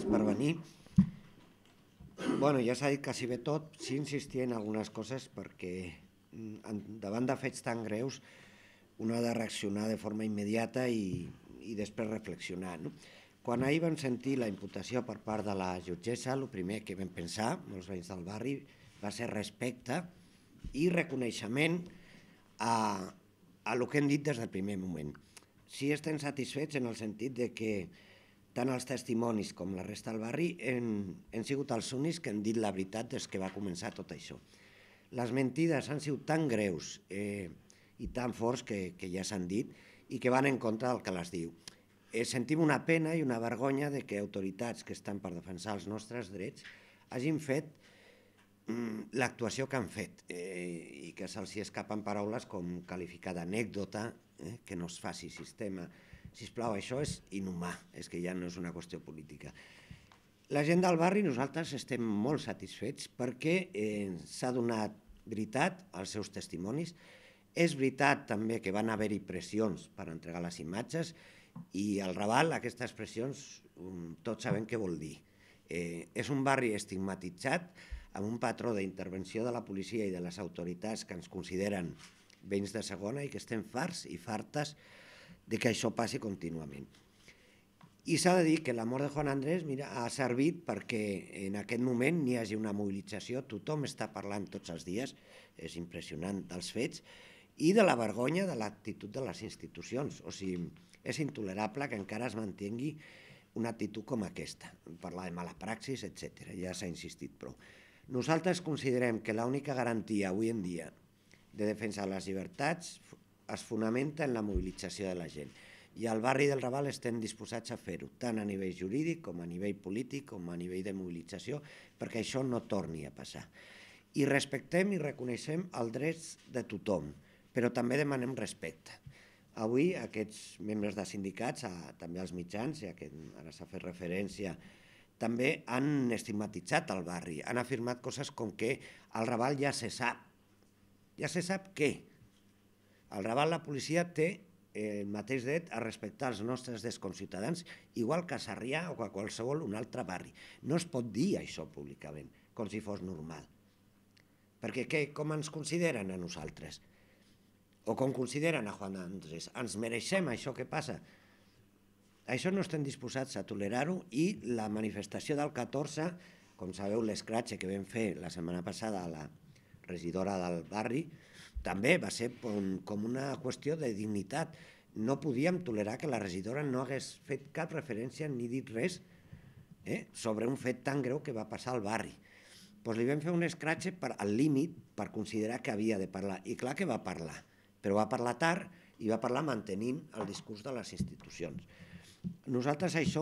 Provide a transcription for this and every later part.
per venir. Ja s'ha dit quasi bé tot, sí insistir en algunes coses perquè davant de fets tan greus un ha de reaccionar de forma immediata i després reflexionar. Quan ahir vam sentir la imputació per part de la jutgessa, el primer que vam pensar, molts veïns del barri, va ser respecte i reconeixement a el que hem dit des del primer moment. Sí estem satisfets en el sentit de que tant els testimonis com la resta del barri hem sigut els únics que han dit la veritat des que va començar tot això. Les mentides han sigut tan greus i tan forts que ja s'han dit i que van en contra del que les diu. Sentim una pena i una vergonya de que autoritats que estan per defensar els nostres drets hagin fet l'actuació que han fet i que se'ls escapen paraules com qualificar d'anècdota, que no es faci sistema. Sisplau, això és inhumà, és que ja no és una qüestió política. La gent del barri, nosaltres estem molt satisfets perquè s'ha donat veritat als seus testimonis. És veritat també que van haver-hi pressions per entregar les imatges i al Raval aquestes pressions tots sabem què vol dir. És un barri estigmatitzat amb un patró d'intervenció de la policia i de les autoritats que ens consideren veïns de segona i que estem farts i fartes de que això passi contínuament. I s'ha de dir que la mort de Juan Andrés ha servit perquè en aquest moment n'hi hagi una mobilització, tothom està parlant tots els dies, és impressionant, dels fets, i de la vergonya de l'actitud de les institucions. O sigui, és intolerable que encara es mantingui una actitud com aquesta, parlar de mala praxis, etc. Ja s'ha insistit prou. Nosaltres considerem que l'única garantia avui en dia de defensa de les llibertats es fonamenta en la mobilització de la gent. I al barri del Raval estem disposats a fer-ho, tant a nivell jurídic com a nivell polític com a nivell de mobilització, perquè això no torni a passar. I respectem i reconeixem els drets de tothom, però també demanem respecte. Avui aquests membres de sindicats, també els mitjans, ja que ara s'ha fet referència, també han estigmatitzat el barri, han afirmat coses com que al Raval ja se sap. Ja se sap què? Al Raval la policia té el mateix dret a respectar els nostres desconciutadans, igual que a Sarrià o a qualsevol un altre barri. No es pot dir això públicament, com si fos normal. Perquè com ens consideren a nosaltres? O com consideren a Juan Andrés? Ens mereixem això que passa? Això no estem disposats a tolerar-ho i la manifestació del 14, com sabeu l'escratxe que vam fer la setmana passada a la regidora del barri, també va ser com una qüestió de dignitat. No podíem tolerar que la regidora no hagués fet cap referència ni dit res sobre un fet tan greu que va passar al barri. Doncs li vam fer un escratxe al límit per considerar que havia de parlar. I clar que va parlar, però va parlar tard i va parlar mantenint el discurs de les institucions. Nosaltres això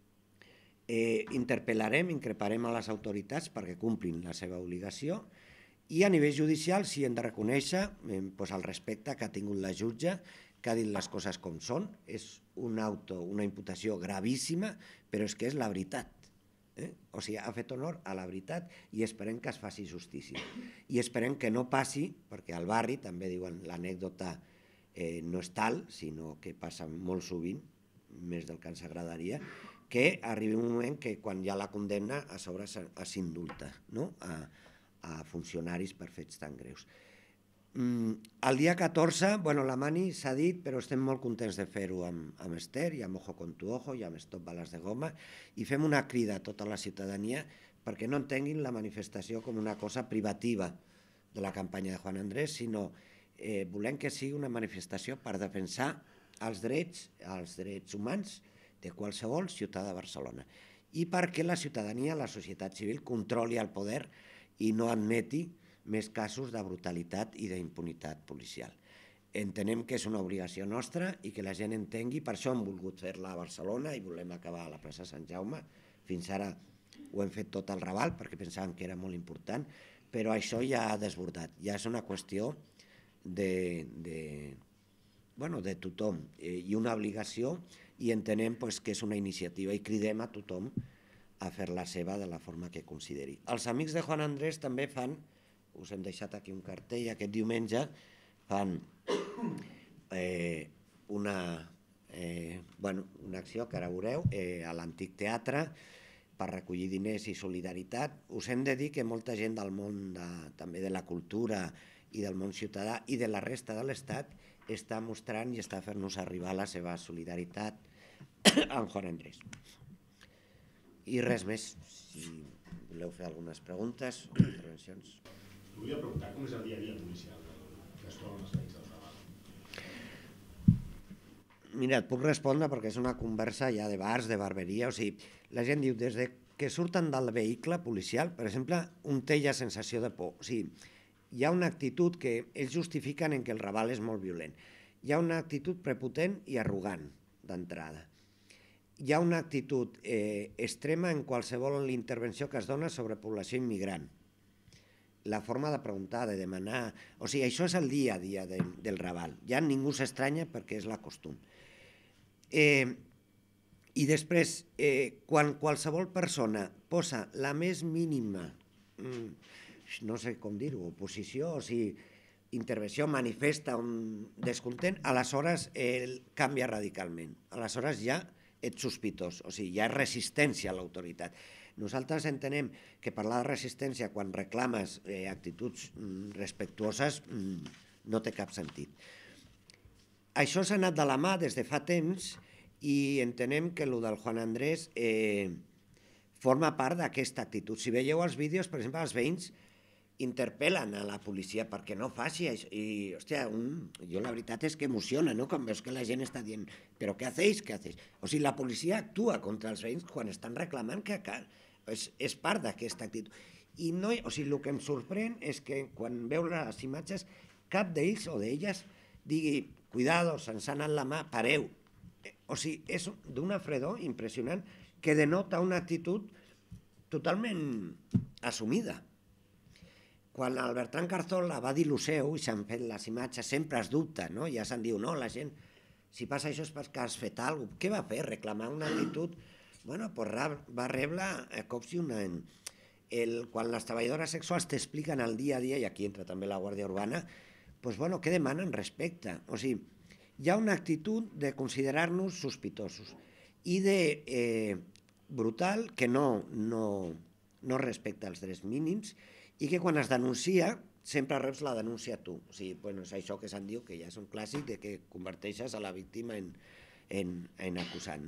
interpel·larem, increparem a les autoritats perquè complin la seva obligació i a nivell judicial sí hem de reconèixer el respecte que ha tingut la jutge, que ha dit les coses com són. És una imputació gravíssima, però és que és la veritat. O sigui, ha fet honor a la veritat i esperem que es faci justícia. I esperem que no passi, perquè al barri també diuen l'anècdota no és tal, sinó que passa molt sovint, més del que ens agradaria, que arribi un moment que quan hi ha la condemna a sobre s'indulta a funcionaris per fets tan greus. El dia 14, la mani s'ha dit, però estem molt contents de fer-ho amb Esther i amb Ojo con tu Ojo i amb Stop Bales de Goma i fem una crida a tota la ciutadania perquè no entenguin la manifestació com una cosa privativa de la campanya de Juan Andrés, sinó volem que sigui una manifestació per defensar els drets humans de qualsevol ciutadà de Barcelona i perquè la ciutadania, la societat civil, controli el poder i no admeti més casos de brutalitat i d'impunitat policial. Entenem que és una obligació nostra i que la gent entengui, per això hem volgut fer-la a Barcelona i volem acabar a la plaça Sant Jaume. Fins ara ho hem fet tot al Raval perquè pensàvem que era molt important, però això ja ha desbordat, ja és una qüestió de tothom i una obligació i entenem que és una iniciativa i cridem a tothom a fer la seva de la forma que consideri. Els amics de Juan Andrés també fan, us hem deixat aquí un cartell, aquest diumenge fan una acció que ara veureu a l'Antic Teatre per recollir diners i solidaritat. Us hem de dir que molta gent del món, també de la cultura i del món ciutadà i de la resta de l'Estat està mostrant i està fent-nos arribar la seva solidaritat amb Juan Andrés. I res més, si voleu fer algunes preguntes o intervencions. Volia preguntar com és el dia a dia policial que es troben els veïns del Raval. Mira, et puc respondre perquè és una conversa ja de bars, de barberia, o sigui, la gent diu, des que surten del vehicle policial, per exemple, un té ja sensació de por, o sigui, hi ha una actitud que ells justifiquen en què el Raval és molt violent. Hi ha una actitud prepotent i arrogant d'entrada. Hi ha una actitud extrema en qualsevol intervenció que es dona sobre població immigrant. La forma de preguntar, de demanar... O sigui, això és el dia a dia del Raval. Ja ningú s'estranya perquè és la costum. I després, quan qualsevol persona posa la més mínima, no sé com dir-ho, oposició, o sigui, intervenció, manifesta un descontent, aleshores canvia radicalment. Aleshores ja ets sospitós, o sigui, hi ha resistència a l'autoritat. Nosaltres entenem que parlar de resistència quan reclames actituds respectuoses no té cap sentit. Això s'ha anat de la mà des de fa temps i entenem que el del Juan Andrés forma part d'aquesta actitud. Si veieu els vídeos, per exemple, els veïns interpel·len a la policia perquè no faci això. I, hòstia, jo la veritat és que emociona, no?, quan veus que la gent està dient «però què hacéis, què hacéis?». O sigui, la policia actua contra els veïns quan estan reclamant que és part d'aquesta actitud. I no, o sigui, el que em sorprèn és que quan veus les imatges cap d'ells o d'elles digui «cuidado, se'ns ha anat la mà, pareu». O sigui, és d'una fredor impressionant que denota una actitud totalment assumida. Quan el Bertran Carzola va dir el seu i s'han fet les imatges, sempre es dubta, no? Ja se'n diu, no, la gent, si passa això és perquè has fet alguna cosa. Què va fer? Reclamar una actitud? Bueno, doncs va rebre cops i una... Quan les treballadores sexuals t'expliquen el dia a dia, i aquí entra també la Guàrdia Urbana, doncs, bueno, què demanen respecte? O sigui, hi ha una actitud de considerar-nos sospitosos i de brutal que no respecta els drets mínims i que quan es denuncia sempre reps la denúncia tu. O sigui, és això que se'n diu, que ja és un clàssic, de que converteixes a la víctima en acusant.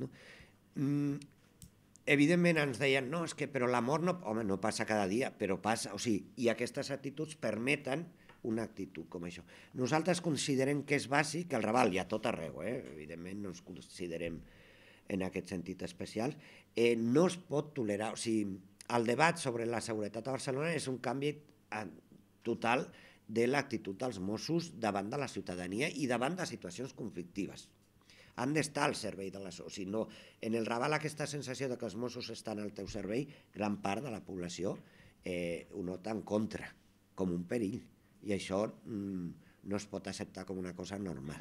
Evidentment ens deien, no, és que però la mort no... Home, no passa cada dia, però passa. O sigui, i aquestes actituds permeten una actitud com això. Nosaltres considerem que és bàsic, que el Raval hi ha tot arreu, evidentment no ens considerem en aquest sentit especial, no es pot tolerar, o sigui, el debat sobre la seguretat a Barcelona és un canvi total de l'actitud dels Mossos davant de la ciutadania i davant de situacions conflictives. Han d'estar al servei de la societat. O sigui, no, en el Raval aquesta sensació que els Mossos estan al teu servei, gran part de la població ho nota en contra, com un perill. I això no es pot acceptar com una cosa normal.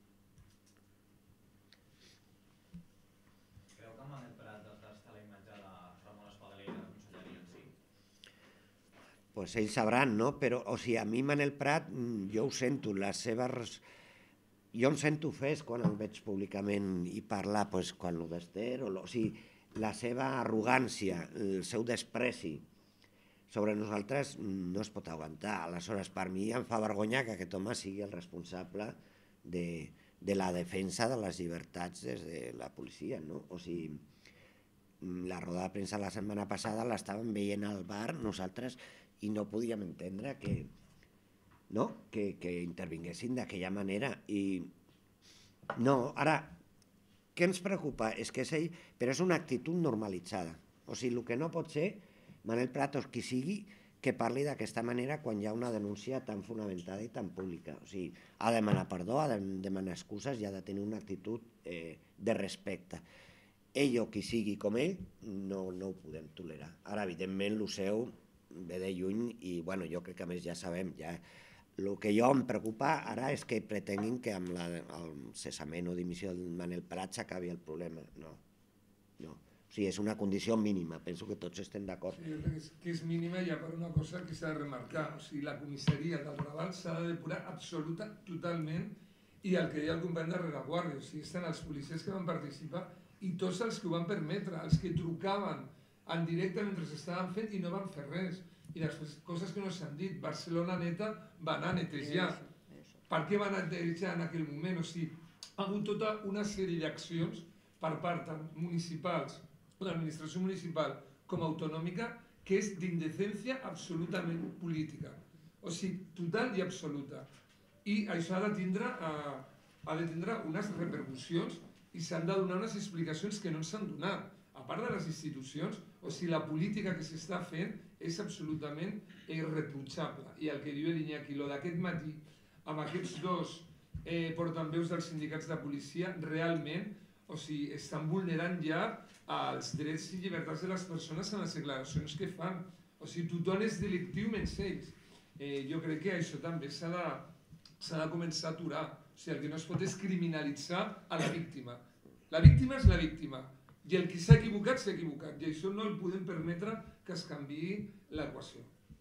Creu que Manel Prat està la imatge de Ramon Espadaler i de la conselleria en si? Pues ells sabran, no? Però, o sigui, a mi Manel Prat, jo ho sento, les seves... Jo em sento ofès quan el veig públicament i parlar, pues, quan ho d'Ester, o sigui, la seva arrogància, el seu despreci sobre nosaltres no es pot aguantar. Aleshores, per mi em fa vergonya que aquest home sigui el responsable de la defensa de les llibertats des de la policia, no? O sigui, la roda de premsa la setmana passada l'estàvem veient al bar nosaltres i no podíem entendre que intervinguessin d'aquella manera. I no, ara, què ens preocupa? És que és ell, però és una actitud normalitzada. O sigui, el que no pot ser Manel Prat o qui sigui que parli d'aquesta manera quan hi ha una denúncia tan fonamentada i tan pública. O sigui, ha de demanar perdó, ha de demanar excuses i ha de tenir una actitud de respecte. Ell o qui sigui com ell no ho podem tolerar. Ara, evidentment, el seu ve de lluny i jo crec que a més ja sabem, el que jo em preocupa ara és que pretenguin que amb el cessament o dimissió del Manel Prat s'acabi el problema. No. O sigui, és una condició mínima, penso que tots estem d'acord. Jo crec que és mínima ja per una cosa que s'ha de remarcar. O sigui, la comissaria del Raval s'ha de depurar absoluta, totalment, i el que deia el company de rereguardia, o sigui, estan els policies que van participar i tots els que ho van permetre, els que trucaven en directe mentre s'estaven fent i no van fer res. I després, coses que no s'han dit, Barcelona Neta va anar a netejar. Per què va netejar en aquell moment? O sigui, ha hagut tota una sèrie d'accions per part tant municipals, de l'administració municipal com autonòmica, que és d'indecència absolutament política. O sigui, total i absoluta. I això ha de tindre unes repercussions i s'han de donar unes explicacions que no s'han donat. A part de les institucions, o sigui, la política que s'està fent és absolutament irreprotxable. I el que diu l'Iñaki, lo d'aquest matí, amb aquests dos portaveus dels sindicats de policia, realment, o sigui, estan vulnerant ja els drets i llibertats de les persones en les declaracions que fan. O sigui, tothom és delictiu menys ells. Jo crec que això també s'ha de començar a aturar. O sigui, el que no es pot és criminalitzar a la víctima. La víctima és la víctima. I el qui s'ha equivocat, s'ha equivocat. I això no el podem permetre que es canviï l'equació.